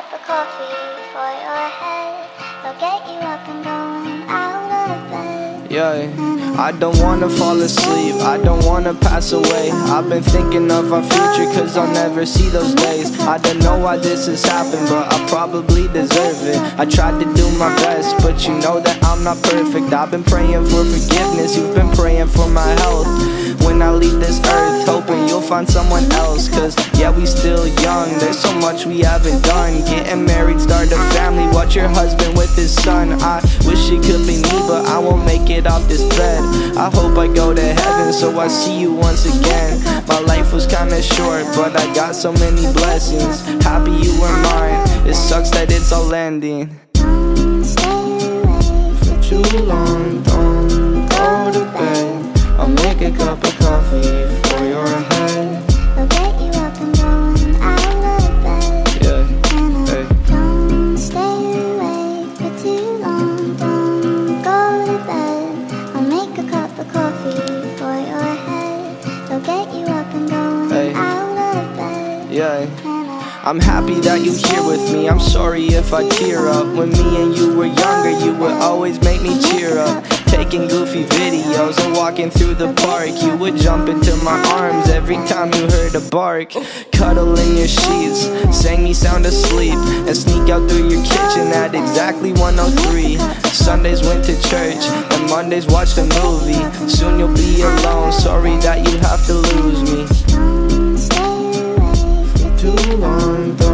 of coffee for your head. They'll get you up and going out of bed. Yeah, I don't wanna fall asleep, I don't wanna pass away. I've been thinking of our future cause I'll never see those days. I don't know why this has happened, but I probably deserve it. I tried to do my best, but you know that I'm not perfect. I've been praying for forgiveness, you've been praying for my health. When I leave this earth, hoping you'll find someone else. Cause yeah, we still young, there's so much we haven't done. Getting married, start a family, watch your husband with his son. I wish it could be me, but I won't make it off this bed. I hope I go to heaven so I see you once again. My life was kinda short, but I got so many blessings. Happy you were mine, it sucks that it's all ending. Don't stay awake For too long, don't go to bed. I'll make a cup of coffee for your head. they'll get you up and going out of bed. Yeah, And hey. don't stay awake for too long. Don't go to bed. I'll make a cup of coffee for your head. They'll get you up and going Hey. out of bed. Yeah. And I'm happy that you're here with me, I'm sorry if I tear up. When me and you were younger, you would always make me cheer up. Taking goofy videos and walking through the park, you would jump into my arms every time you heard a bark. Cuddle in your sheets, sang me sound asleep, and sneak out through your kitchen at exactly 1:03. Sundays went to church, and Mondays watched a movie. Soon you'll be alone, sorry that you have to lose me. don't stay awake for Too long.